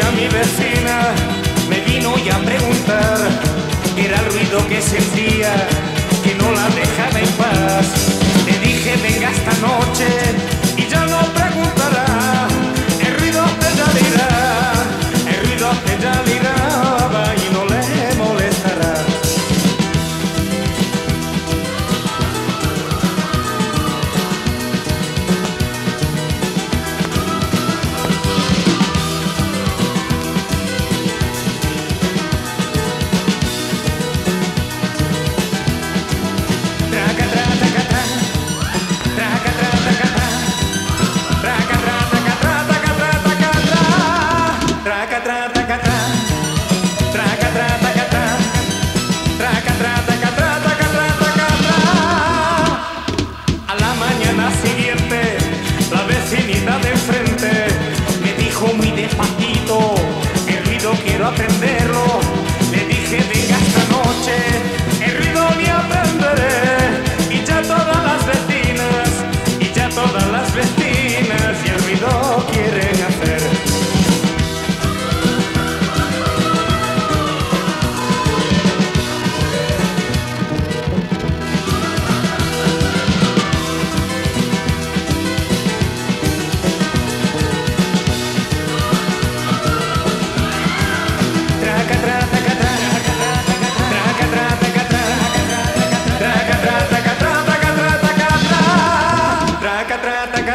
mañana mi vecina me vino ya a preguntar qué era el ruido que sentía, que no la dejaba en paz. Le dije venga esta noche y ya no preguntará, el ruido que ya le irá, el ruido que ya le irá y no le molestará. A la mañana siguiente, la vecinita de enfrente me dijo muy despacito, el ruido quiero aprenderlo. Le dije venga esta noche, el ruido le aprenderé. Y ya todas las vecinas, y ya todas las vecinas, y el ruido quieren hacer. Traca, traca,